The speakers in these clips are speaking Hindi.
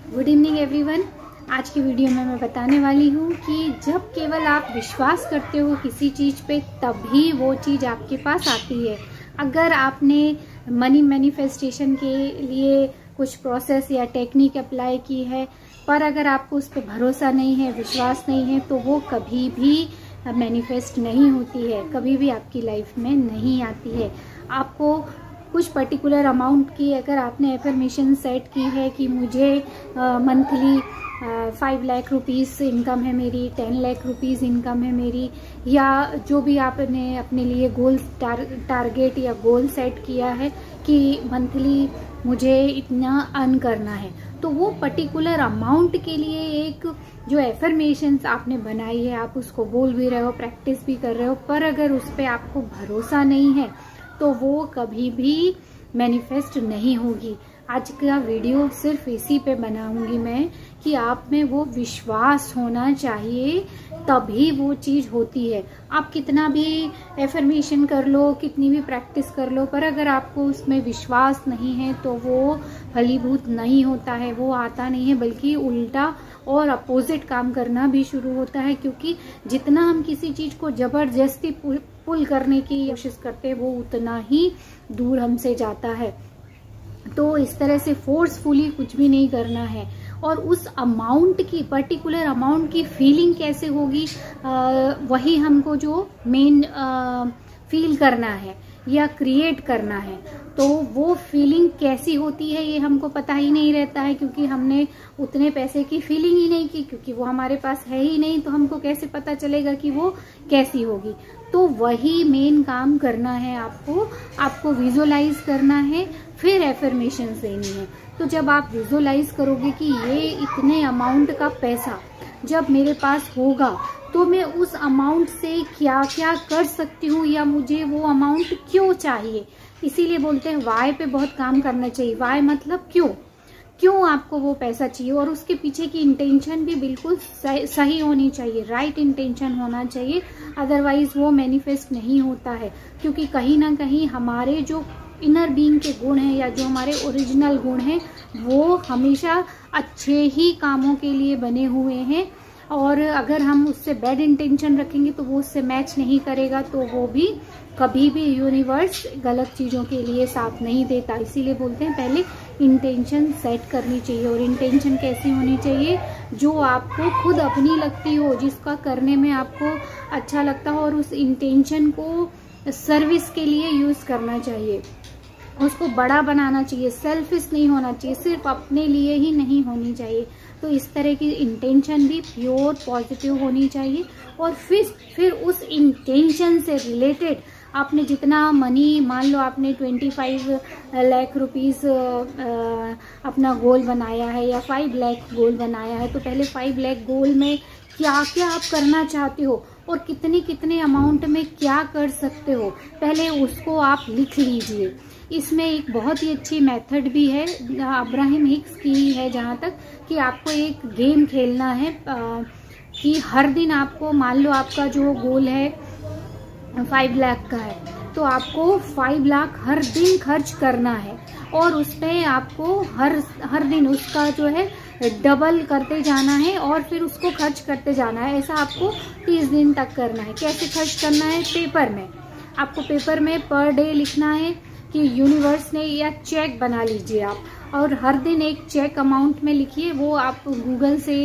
Good evening everyone. आज की वीडियो में मैं बताने वाली हूँ कि जब केवल आप विश्वास करते हो किसी चीज़ पे तभी वो चीज़ आपके पास आती है। अगर आपने मनी मैनिफेस्टेशन के लिए कुछ प्रोसेस या टेक्निक अप्लाई की है, पर अगर आपको उस पर भरोसा नहीं है, विश्वास नहीं है, तो वो कभी भी मैनिफेस्ट नहीं होती है, कभी भी आपकी लाइफ में नहीं आती है। आपको कुछ पर्टिकुलर अमाउंट की अगर आपने एफर्मेशन सेट की है कि मुझे मंथली 5 लाख रुपीस इनकम है मेरी, 10 लाख रुपीस इनकम है मेरी, या जो भी आपने अपने लिए गोल टारगेट या गोल सेट किया है कि मंथली मुझे इतना अर्न करना है, तो वो पर्टिकुलर अमाउंट के लिए एक जो एफर्मेशंस आपने बनाई है, आप उसको बोल भी रहे हो, प्रैक्टिस भी कर रहे हो, पर अगर उस पर आपको भरोसा नहीं है तो वो कभी भी मैनिफेस्ट नहीं होगी। आज का वीडियो सिर्फ इसी पे बनाऊंगी मैं कि आप में वो विश्वास होना चाहिए, तभी वो चीज़ होती है। आप कितना भी एफर्मेशन कर लो, कितनी भी प्रैक्टिस कर लो, पर अगर आपको उसमें विश्वास नहीं है तो वो फलीभूत नहीं होता है, वो आता नहीं है, बल्कि उल्टा और अपोजिट काम करना भी शुरू होता है। क्योंकि जितना हम किसी चीज़ को जबरदस्ती पुल करने की कोशिश करते हैं, वो उतना ही दूर हमसे जाता है। तो इस तरह से फोर्सफुली कुछ भी नहीं करना है। और उस अमाउंट की, पर्टिकुलर अमाउंट की फीलिंग कैसे होगी, वही हमको जो मेन फील करना है या क्रिएट करना है। तो वो फीलिंग कैसी होती है ये हमको पता ही नहीं रहता है, क्योंकि हमने उतने पैसे की फीलिंग ही नहीं की, क्योंकि वो हमारे पास है ही नहीं, तो हमको कैसे पता चलेगा कि वो कैसी होगी। तो वही मेन काम करना है आपको विजुअलाइज करना है, फिर एफर्मेशंस देनी है। तो जब आप विजुअलाइज करोगे कि ये इतने अमाउंट का पैसा जब मेरे पास होगा तो मैं उस अमाउंट से क्या क्या कर सकती हूँ, या मुझे वो अमाउंट क्यों चाहिए। इसीलिए बोलते हैं वाई पे बहुत काम करना चाहिए। वाई मतलब क्यों आपको वो पैसा चाहिए, और उसके पीछे की इंटेंशन भी बिल्कुल सही होनी चाहिए, राइट इंटेंशन होना चाहिए। अदरवाइज वो मैनिफेस्ट नहीं होता है, क्योंकि कहीं ना कहीं हमारे जो इनर बीइंग के गुण हैं या जो हमारे ओरिजिनल गुण हैं, वो हमेशा अच्छे ही कामों के लिए बने हुए हैं। और अगर हम उससे बैड इंटेंशन रखेंगे तो वो उससे मैच नहीं करेगा, तो वो भी कभी भी यूनिवर्स गलत चीज़ों के लिए साथ नहीं देता। इसीलिए बोलते हैं पहले इंटेंशन सेट करनी चाहिए। और इंटेंशन कैसी होनी चाहिए, जो आपको खुद अपनी लगती हो, जिसका करने में आपको अच्छा लगता हो, और उस इंटेंशन को सर्विस के लिए यूज़ करना चाहिए, उसको बड़ा बनाना चाहिए। सेल्फिश नहीं होना चाहिए, सिर्फ अपने लिए ही नहीं होनी चाहिए। तो इस तरह की इंटेंशन भी प्योर पॉजिटिव होनी चाहिए। और फिर उस इंटेंशन से रिलेटेड आपने जितना मनी, मान लो आपने 25 लाख रुपीस अपना गोल बनाया है या 5 लाख गोल बनाया है, तो पहले 5 लाख गोल में क्या क्या आप करना चाहते हो और कितने अमाउंट में क्या कर सकते हो, पहले उसको आप लिख लीजिए। इसमें एक बहुत ही अच्छी मेथड भी है, अब्राहम हिक्स की है जहाँ तक, कि आपको एक गेम खेलना है कि हर दिन आपको, मान लो आपका जो गोल है 5 लाख का है, तो आपको 5 लाख हर दिन खर्च करना है, और उसमें आपको हर दिन उसका जो है डबल करते जाना है और फिर उसको खर्च करते जाना है। ऐसा आपको 30 दिन तक करना है। कैसे खर्च करना है, पेपर में, आपको पेपर में पर डे लिखना है कि यूनिवर्स ने, या चेक बना लीजिए आप, और हर दिन एक चेक अमाउंट में लिखिए। वो आप गूगल से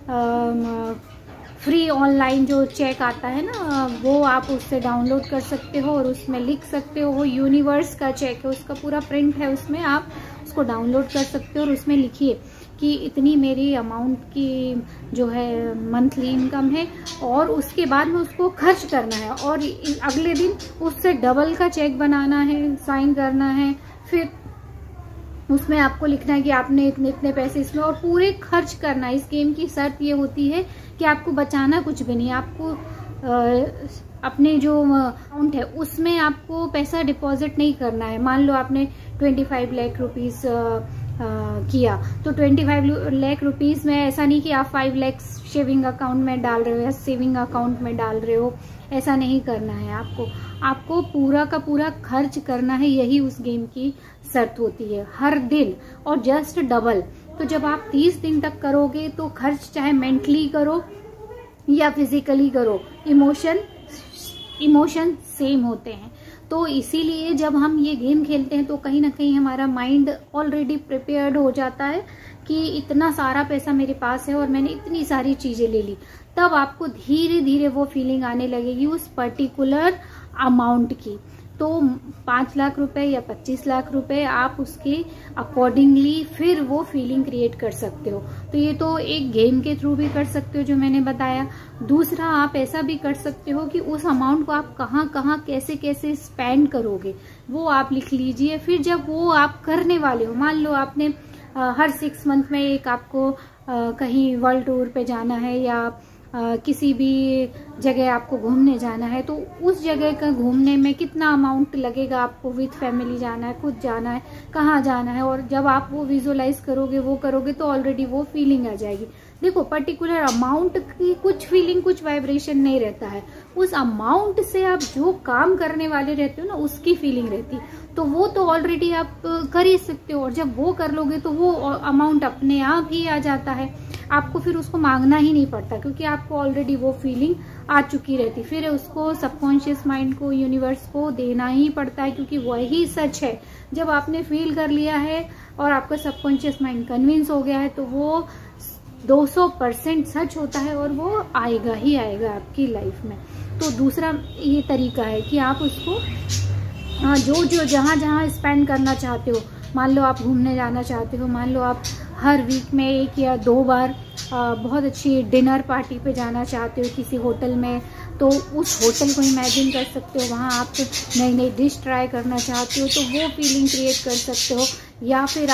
फ्री ऑनलाइन जो चेक आता है ना, वो आप उससे डाउनलोड कर सकते हो और उसमें लिख सकते हो। वो यूनिवर्स का चेक है, उसका पूरा प्रिंट है, उसमें आप उसको डाउनलोड कर सकते हो और उसमें लिखिए कि इतनी मेरी अमाउंट की जो है मंथली इनकम है, और उसके बाद में उसको खर्च करना है, और अगले दिन उससे डबल का चेक बनाना है, साइन करना है। फिर उसमें आपको लिखना है कि आपने इतने पैसे इसमें, और पूरे खर्च करना है। इस गेम की शर्त ये होती है कि आपको बचाना कुछ भी नहीं, आपको अपने जो अमाउंट है उसमें आपको पैसा डिपॉजिट नहीं करना है। मान लो आपने 25 लाख रुपीस किया, तो 25 लाख रुपीस में ऐसा नहीं कि आप 5 लाख सेविंग अकाउंट में डाल रहे हो या सेविंग अकाउंट में डाल रहे हो, ऐसा नहीं करना है। आपको पूरा का पूरा खर्च करना है, यही उस गेम की शर्त होती है, हर दिन, और जस्ट डबल। तो जब आप 30 दिन तक करोगे तो खर्च चाहे मेंटली करो या फिजिकली करो, इमोशन सेम होते हैं। तो इसीलिए जब हम ये गेम खेलते हैं तो कहीं ना कहीं हमारा माइंड ऑलरेडी प्रिपेयर्ड हो जाता है कि इतना सारा पैसा मेरे पास है और मैंने इतनी सारी चीजें ले ली। तब आपको धीरे धीरे वो फीलिंग आने लगेगी उस पर्टिकुलर अमाउंट की। तो 5 लाख रुपए या 25 लाख रुपए आप उसके अकॉर्डिंगली फिर वो फीलिंग क्रिएट कर सकते हो। तो ये तो एक गेम के थ्रू भी कर सकते हो जो मैंने बताया। दूसरा, आप ऐसा भी कर सकते हो कि उस अमाउंट को आप कहाँ कहाँ कैसे कैसे स्पेंड करोगे वो आप लिख लीजिए। फिर जब वो आप करने वाले हो, मान लो आपने हर 6 मंथ में एक आपको कहीं वर्ल्ड टूर पे जाना है या किसी भी जगह आपको घूमने जाना है, तो उस जगह का घूमने में कितना अमाउंट लगेगा आपको, विद फैमिली जाना है, खुद जाना है, कहाँ जाना है, और जब आप वो विजुअलाइज करोगे, वो करोगे तो ऑलरेडी वो फीलिंग आ जाएगी। देखो, पर्टिकुलर अमाउंट की कुछ फीलिंग, कुछ वाइब्रेशन नहीं रहता है, उस अमाउंट से आप जो काम करने वाले रहते हो ना उसकी फीलिंग रहती, तो वो तो ऑलरेडी आप कर ही सकते हो। और जब वो कर लोगे तो वो अमाउंट अपने आप ही आ जाता है, आपको फिर उसको मांगना ही नहीं पड़ता क्योंकि आपको ऑलरेडी वो फीलिंग आ चुकी रहती। फिर उसको सबकॉन्शियस माइंड को, यूनिवर्स को देना ही पड़ता है क्योंकि वही सच है। जब आपने फील कर लिया है और आपका सबकॉन्शियस माइंड कन्विंस हो गया है तो वो 200% सच होता है और वो आएगा ही आएगा आपकी लाइफ में। तो दूसरा ये तरीका है कि आप उसको जो जहाँ जहाँ स्पेंड करना चाहते हो, मान लो आप घूमने जाना चाहते हो, मान लो आप हर वीक में 1 या 2 बार बहुत अच्छी डिनर पार्टी पे जाना चाहते हो किसी होटल में, तो उस होटल को इमेजिन कर सकते हो, वहाँ आप नई नई डिश ट्राई करना चाहते हो तो वो फीलिंग क्रिएट कर सकते हो। या फिर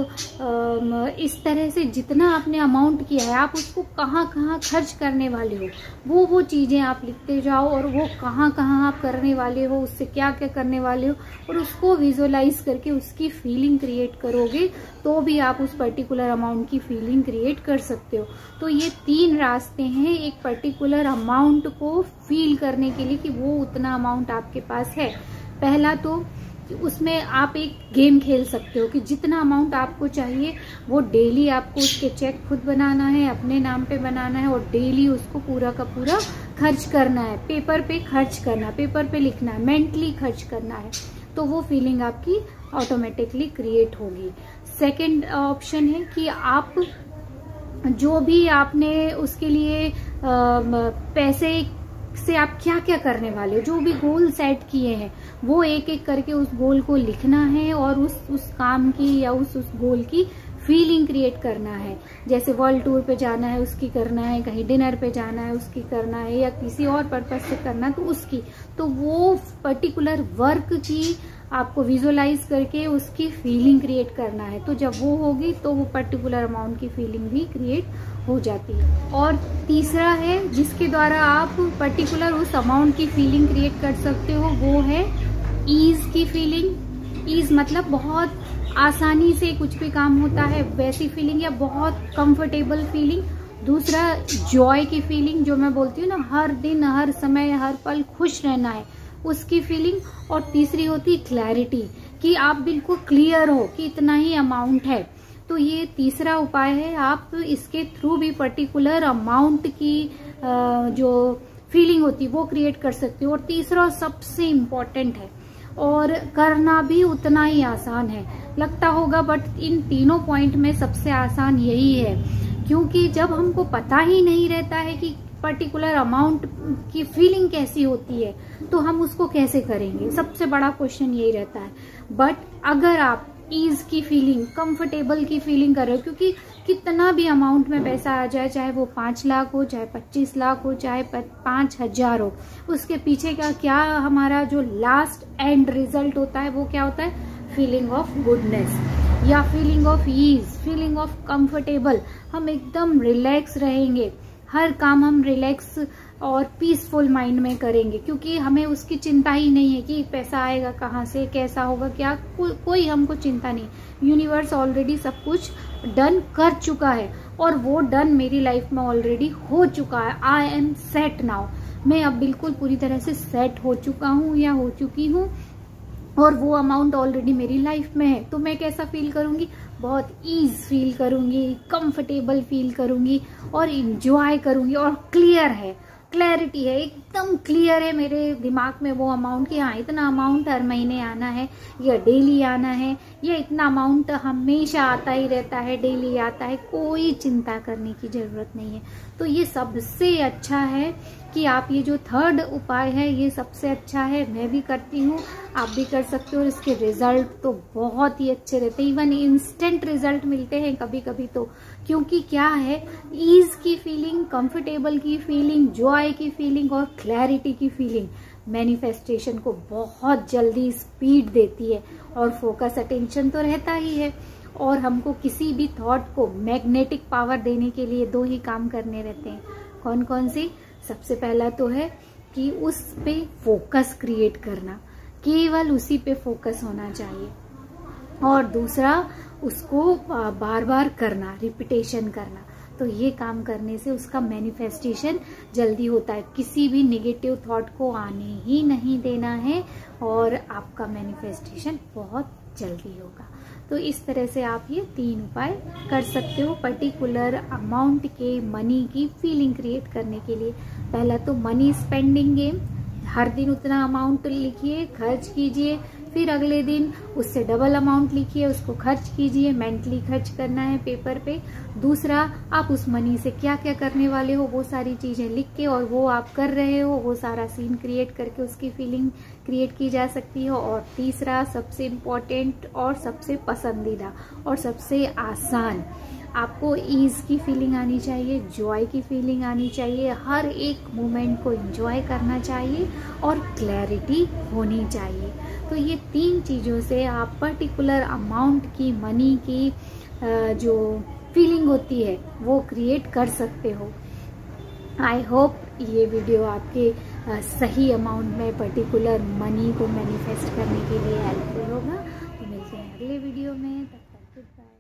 आप इस तरह से जितना आपने अमाउंट किया है आप उसको कहाँ कहाँ खर्च करने वाले हो वो चीज़ें आप लिखते जाओ, और वो कहाँ कहाँ आप करने वाले हो, उससे क्या क्या करने वाले हो, और उसको विजुअलाइज करके उसकी फीलिंग क्रिएट करोगे तो भी आप उस पर्टिकुलर अमाउंट की फीलिंग क्रिएट कर सकते हो। तो ये 3 रास्ते हैं एक पर्टिकुलर अमाउंट को फील करने के लिए कि वो उतना अमाउंट आपके पास है। पहला तो उसमें आप एक गेम खेल सकते हो कि जितना अमाउंट आपको चाहिए वो डेली आपको उसके चेक खुद बनाना है, अपने नाम पे बनाना है और डेली उसको पूरा का पूरा खर्च करना है, पेपर पे खर्च करना है, पेपर पे लिखना है, मेंटली खर्च करना है, तो वो फीलिंग आपकी ऑटोमेटिकली क्रिएट होगी। सेकंड ऑप्शन है कि आप जो भी आपने उसके लिए पैसे से आप क्या क्या करने वाले हो, जो भी गोल सेट किए हैं वो एक एक करके उस गोल को लिखना है और उस काम की या उस गोल की फीलिंग क्रिएट करना है। जैसे वर्ल्ड टूर पे जाना है उसकी करना है, कहीं डिनर पे जाना है उसकी करना है, या किसी और पर्पस से करना है तो उसकी, तो वो पर्टिकुलर वर्क की आपको विजुअलाइज करके उसकी फीलिंग क्रिएट करना है। तो जब वो होगी तो वो पर्टिकुलर अमाउंट की फीलिंग भी क्रिएट हो जाती है। और तीसरा है जिसके द्वारा आप पर्टिकुलर उस अमाउंट की फीलिंग क्रिएट कर सकते हो, वो है ईज की फीलिंग। ईज मतलब बहुत आसानी से कुछ भी काम होता है वैसी फीलिंग, या बहुत कंफर्टेबल फीलिंग। दूसरा जॉय की फीलिंग, जो मैं बोलती हूँ ना, हर दिन हर समय हर पल खुश रहना है, उसकी फीलिंग। और तीसरी होती क्लैरिटी, कि आप बिल्कुल क्लियर हो कि इतना ही अमाउंट है। तो ये तीसरा उपाय है, आप इसके थ्रू भी पर्टिकुलर अमाउंट की जो फीलिंग होती है वो क्रिएट कर सकते हो। और तीसरा सबसे इम्पोर्टेंट है और करना भी उतना ही आसान है, लगता होगा बट इन तीनों पॉइंट में सबसे आसान यही है, क्योंकि जब हमको पता ही नहीं रहता है कि पर्टिकुलर अमाउंट की फीलिंग कैसी होती है तो हम उसको कैसे करेंगे, सबसे बड़ा क्वेश्चन यही रहता है। बट अगर आप ईज की फीलिंग, कंफर्टेबल की फीलिंग कर रहे हो, क्योंकि कितना भी अमाउंट में पैसा आ जाए, चाहे वो 5 लाख हो, चाहे 25 लाख हो, चाहे 5,000 हो, उसके पीछे का क्या हमारा जो लास्ट एंड रिजल्ट होता है वो क्या होता है, फीलिंग ऑफ गुडनेस या feeling of ease, feeling of comfortable. हम एकदम रिलैक्स रहेंगे, हर काम हम रिलैक्स और पीसफुल माइंड में करेंगे, क्योंकि हमें उसकी चिंता ही नहीं है कि पैसा आएगा कहाँ से, कैसा होगा, क्या, कोई हमको चिंता नहीं। यूनिवर्स ऑलरेडी सब कुछ डन कर चुका है और वो डन मेरी लाइफ में ऑलरेडी हो चुका है। आई एम सेट नाउ, मैं अब बिल्कुल पूरी तरह से सेट हो चुका हूँ या हो चुकी हूँ, और वो अमाउंट ऑलरेडी मेरी लाइफ में है। तो मैं कैसा फील करूंगी, बहुत ईज फील करूँगी, कंफर्टेबल फील करूँगी और इंजॉय करूँगी। और क्लियर है, क्लैरिटी है, एकदम क्लियर है मेरे दिमाग में वो अमाउंट कि हाँ इतना अमाउंट हर महीने आना है या डेली आना है, या इतना अमाउंट हमेशा आता ही रहता है, डेली आता है, कोई चिंता करने की ज़रूरत नहीं है। तो ये सबसे अच्छा है कि आप ये जो थर्ड उपाय है ये सबसे अच्छा है, मैं भी करती हूँ, आप भी कर सकते हो। इसके रिजल्ट तो बहुत ही अच्छे रहते हैं, इवन इंस्टेंट रिजल्ट मिलते हैं कभी कभी तो। क्योंकि क्या है, ईज की फीलिंग, कंफर्टेबल की फीलिंग, जॉय की फीलिंग और क्लैरिटी की फीलिंग मैनिफेस्टेशन को बहुत जल्दी स्पीड देती है। और फोकस अटेंशन तो रहता ही है। और हमको किसी भी थॉट को मैग्नेटिक पावर देने के लिए 2 ही काम करने रहते हैं। कौन कौन सी? सबसे पहला तो है कि उस पे फोकस क्रिएट करना, केवल उसी पे फोकस होना चाहिए। और दूसरा, उसको बार बार करना, रिपीटेशन करना। तो ये काम करने से उसका मैनिफेस्टेशन जल्दी होता है। किसी भी नेगेटिव थॉट को आने ही नहीं देना है और आपका मैनिफेस्टेशन बहुत जल्दी होगा। तो इस तरह से आप ये 3 उपाय कर सकते हो पर्टिकुलर अमाउंट के मनी की फीलिंग क्रिएट करने के लिए। पहला तो मनी स्पेंडिंग गेम, हर दिन उतना अमाउंट लिखिए, खर्च कीजिए, फिर अगले दिन उससे डबल अमाउंट लिखिए, उसको खर्च कीजिए, मेंटली खर्च करना है पेपर पे। दूसरा, आप उस मनी से क्या क्या करने वाले हो वो सारी चीजें लिख के, और वो आप कर रहे हो वो सारा सीन क्रिएट करके उसकी फीलिंग क्रिएट की जा सकती है। और तीसरा, सबसे इम्पोर्टेंट और सबसे पसंदीदा और सबसे आसान, आपको ईज की फीलिंग आनी चाहिए, जॉय की फीलिंग आनी चाहिए, हर एक मोमेंट को एंजॉय करना चाहिए और क्लैरिटी होनी चाहिए। तो ये 3 चीज़ों से आप पर्टिकुलर अमाउंट की, मनी की जो फीलिंग होती है वो क्रिएट कर सकते हो। आई होप ये वीडियो आपके सही अमाउंट में पर्टिकुलर मनी को मैनिफेस्ट करने के लिए हेल्पफुल होगा। तो मिलते हैं अगले वीडियो में, तब तक गुड बाय।